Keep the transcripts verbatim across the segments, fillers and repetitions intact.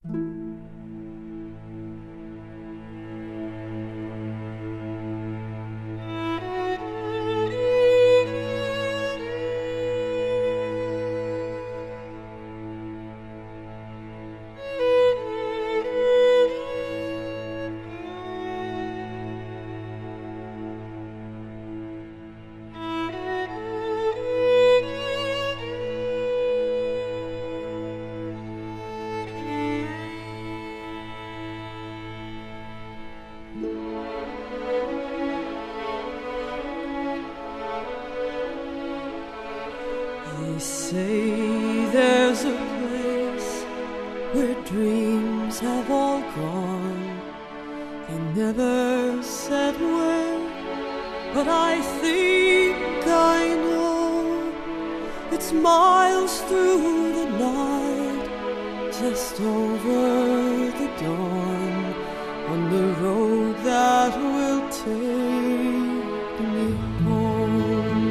They say there's a place where dreams have all gone. They never said where, but I think I know. It's miles through the night, just over the dawn, on the road that will take me home.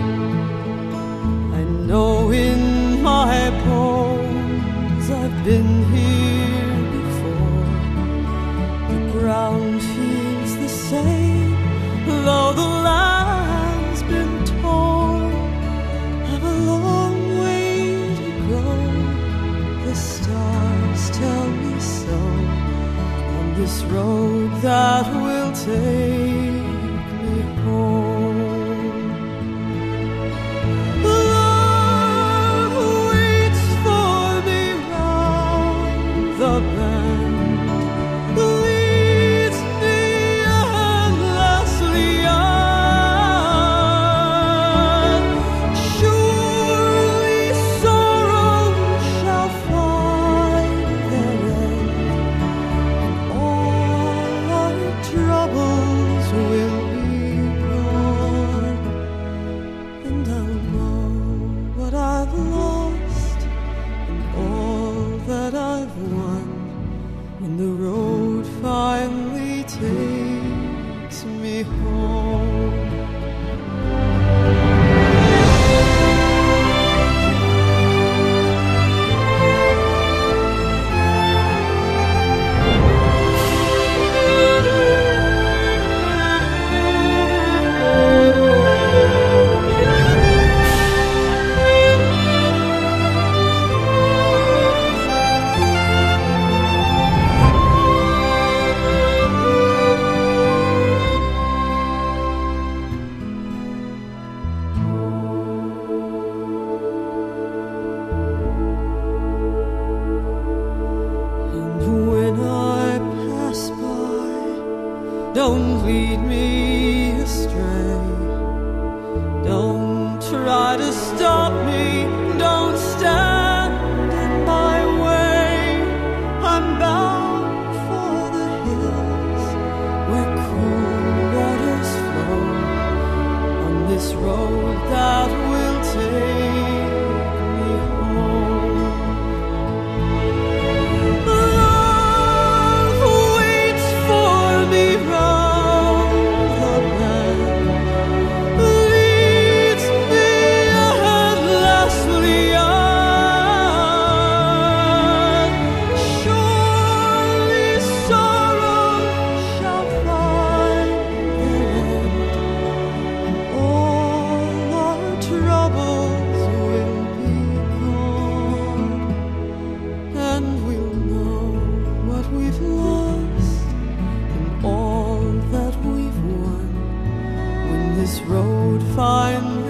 I know in my bones I've been here before. The ground feels the same, though the land's been torn. I've a long way to go, the stars tell me so, on this road that will take me home. Love waits for me round the bend, leads me endlessly on. Surely sorrow shall find their end, and all our troubles will be gone. And I'll know what I've lost and all that I've won when the road finally takes me home. Don't lead me astray. Don't try to stop me. Don't stand in my way. I'm bound for the hills where cool waters flow, on this road that will take me home. Love waits for me round the bend, leads me endlessly on. Surely sorrow shall find their end, and all our troubles will be gone. And we'll know what we've lost and all that we've won when this road finds